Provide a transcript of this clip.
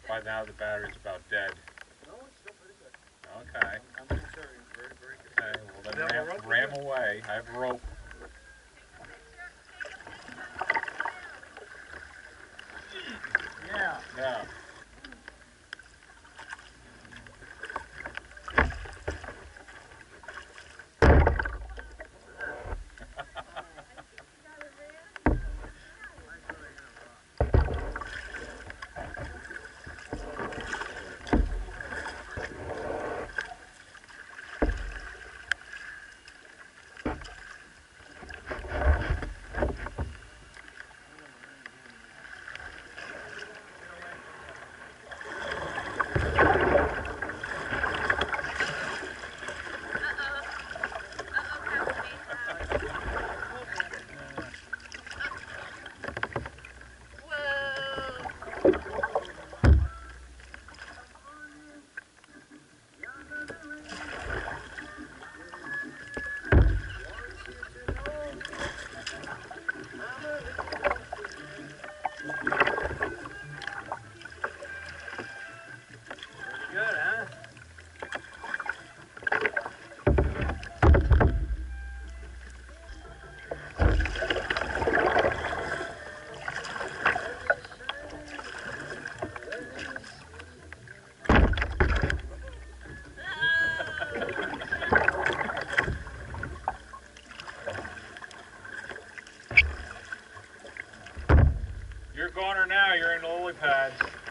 By now the battery's about dead. No, it's still pretty good. Okay. I'm considering very, very good. Okay, well then ram away. I have rope. Yeah. Yeah. Good, huh? You're a goner now. You're in the lily pads.